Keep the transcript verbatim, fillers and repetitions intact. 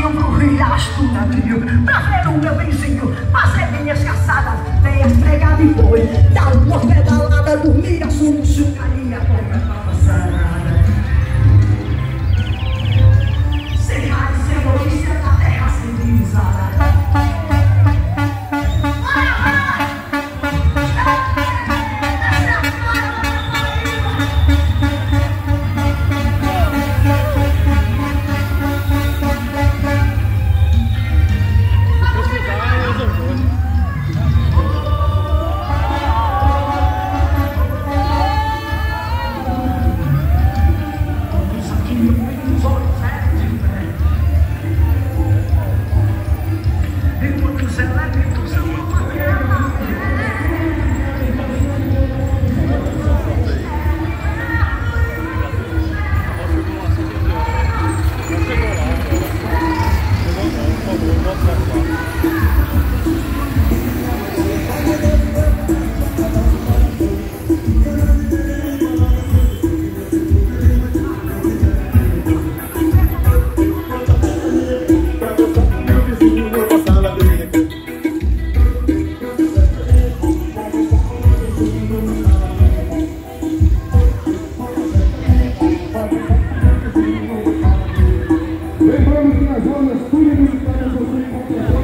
vão pro riacho do navio pra ver o meu vizinho fazer minhas caçadas, veias pregadas e boi, dar uma pedalada, dormir, assumo, chucaria, com a nova sarada. Sem raiz, sem polícia, da terra civilizada. Lembrando que nas zonas tudo